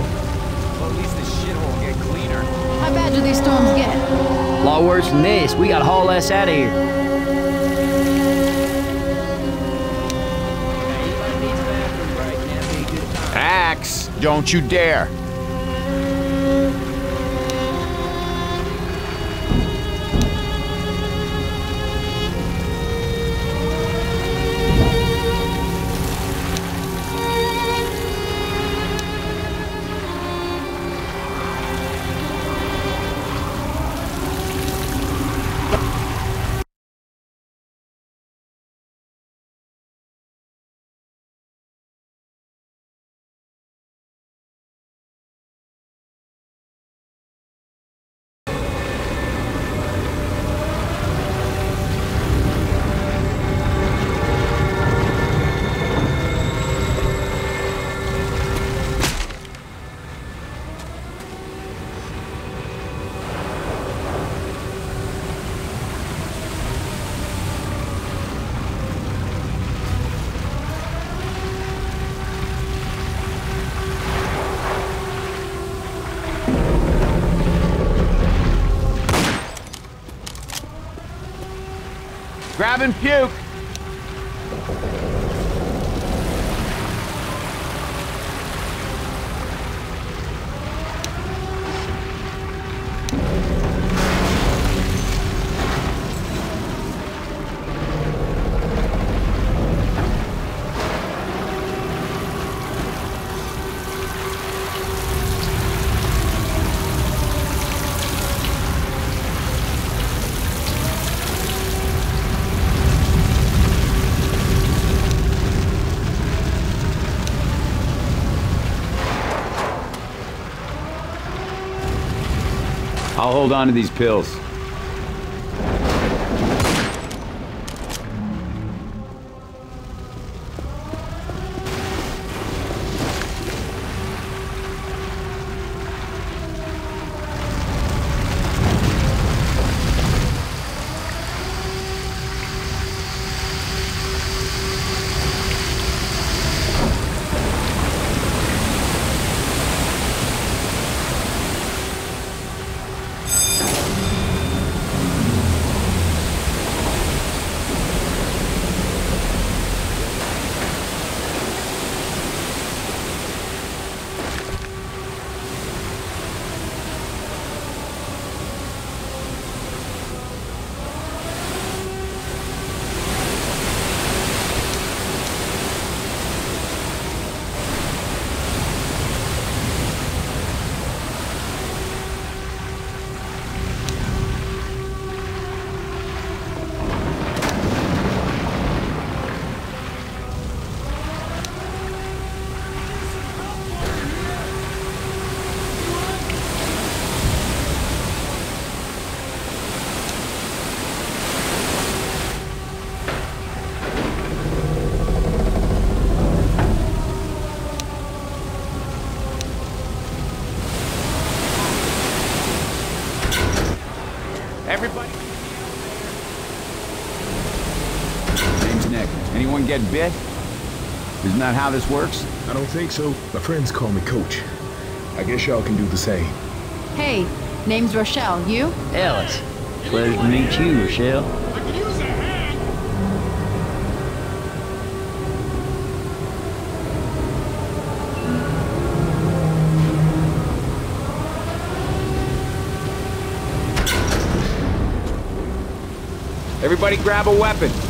Well, at least the shithole will get cleaner. How bad do these storms get? A lot worse than this. We gotta haul us out of here. Axe, don't you dare. Grab and puke. I'll hold on to these pills. Everybody. Name's Nick. Anyone get bit? Isn't that how this works? I don't think so. My friends call me Coach. I guess y'all can do the same. Hey, name's Rochelle. You? Ellis. Pleasure to meet you, Rochelle. Everybody grab a weapon.